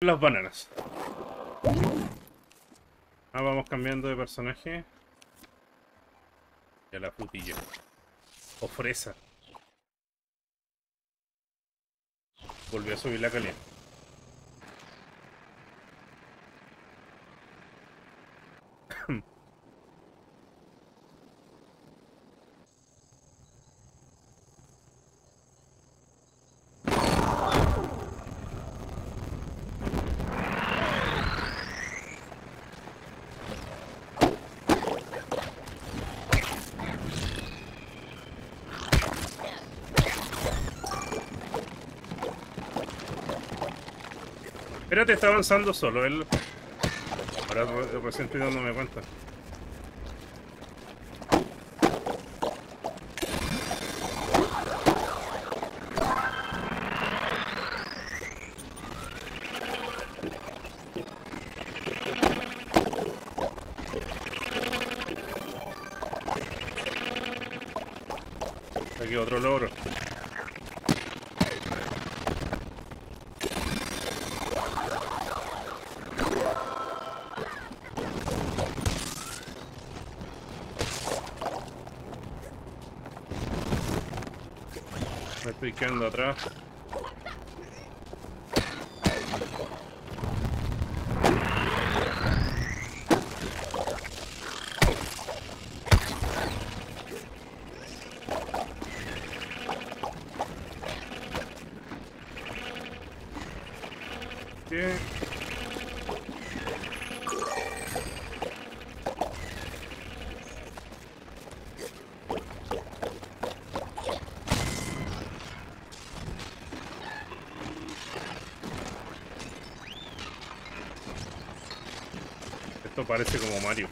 Las bananas. Ah, vamos cambiando de personaje. Y a la frutilla. O fresa. Volvió a subir la calidad. Espérate, está avanzando solo él. Ahora recién estoy dándome cuenta. Aquí otro logro. Me estoy quedando atrás. ¿Qué? Esto parece como Mario.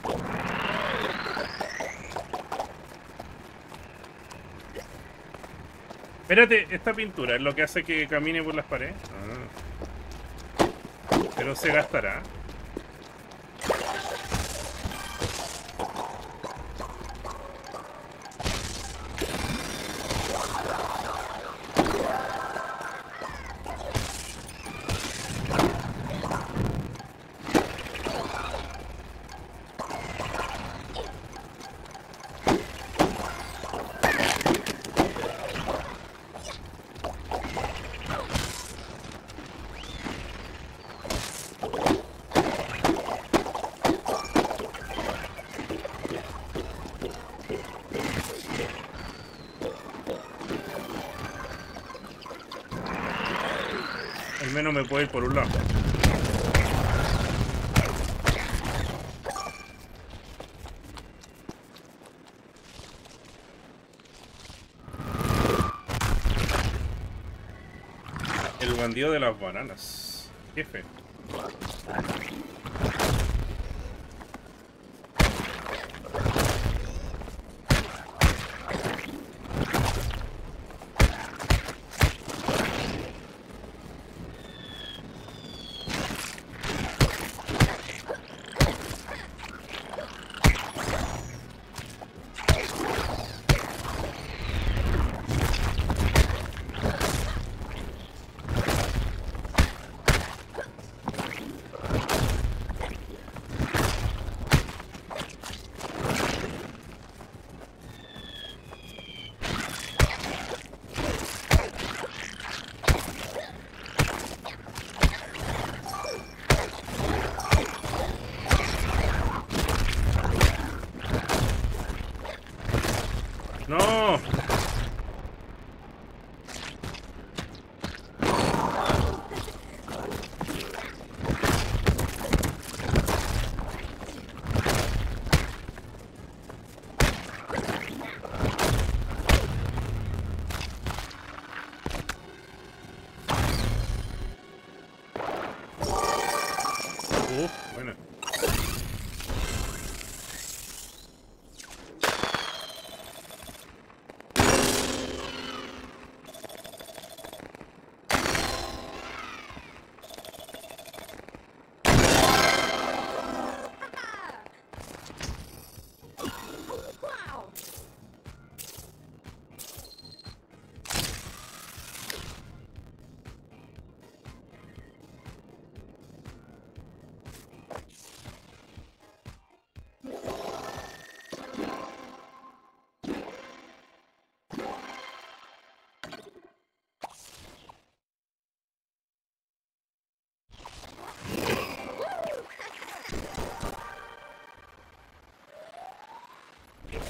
Espérate, esta pintura es lo que hace que camine por las paredes. Pero se gastará. Al menos me puedo ir por un lado. El bandido de las bananas. Jefe. ¡No! Bueno.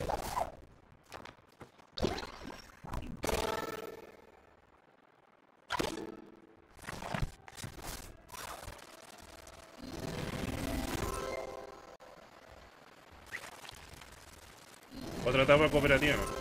Otra etapa cooperativa.